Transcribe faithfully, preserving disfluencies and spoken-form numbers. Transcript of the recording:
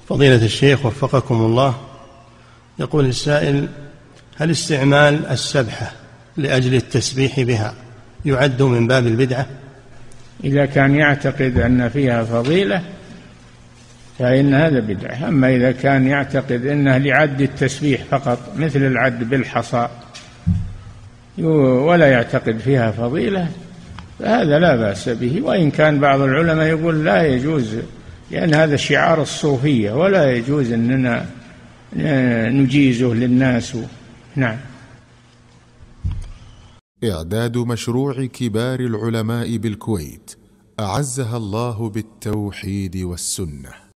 فضيلة الشيخ وفقكم الله، يقول السائل: هل استعمال السبحة لأجل التسبيح بها يعد من باب البدعة؟ إذا كان يعتقد أن فيها فضيلة فإن هذا بدعة. أما إذا كان يعتقد أنه لعد التسبيح فقط مثل العد بالحصى ولا يعتقد فيها فضيلة فهذا لا بأس به. وإن كان بعض العلماء يقول لا يجوز، لأن هذا شعار الصوفية ولا يجوز أننا نجيزه للناس. نعم. إعداد مشروع كبار العلماء بالكويت أعزها الله بالتوحيد والسنة.